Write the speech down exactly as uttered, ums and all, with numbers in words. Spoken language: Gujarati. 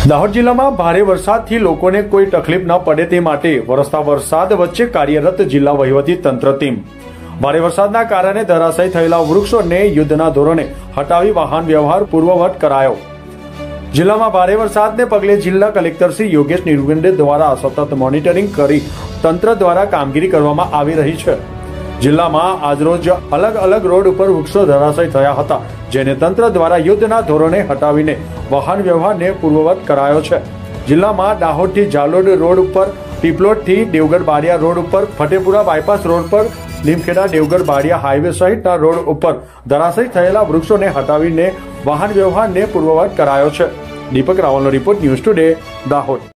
દાહોદ જિલ્લામાં ભારે વરસાદથી લોકોને કોઈ તકલીફ ન પડે તે માટે વરસતા વરસાદ વચ્ચે કાર્યરત જિલ્લા વહીવટી તંત્ર ટીમ ભારે વરસાદના કારણે ધરાશાયી થયેલા વૃક્ષોને યુદ્ધના ધોરણે હટાવી વાહન વ્યવહાર પૂર્વવત કરાયો। જિલ્લામાં ભારે વરસાદને પગલે જિલ્લા કલેક્ટર શ્રી યોગેશ નિર્ગુંડે દ્વારા સતત મોનિટરિંગ કરી તંત્ર દ્વારા કામગીરી કરવામાં આવી રહી છે। જિલ્લામાં આજરોજ અલગ અલગ રોડ ઉપર વૃક્ષો ધરાશાયી થયા હતા, જેને તંત્ર દ્વારા યુદ્ધના ધોરણે હટાવીને વાહન વ્યવહારને પૂર્વવત કરાયો છે। જિલ્લામાં દાહોદથી જાલોદ રોડ ઉપર, પીપલોદથી દેવગઢ બારિયા રોડ ઉપર, ફતેપુરા બાયપાસ રોડ પર, લીમખેડા દેવગઢ બારિયા હાઈવે સહિતના રોડ ઉપર ધરાશાયી થયેલા વૃક્ષોને હટાવીને વાહન વ્યવહારને પૂર્વવત કરાયો છે। દીપક રાવલનો રિપોર્ટ, ન્યૂઝ ટુડે, દાહોદ।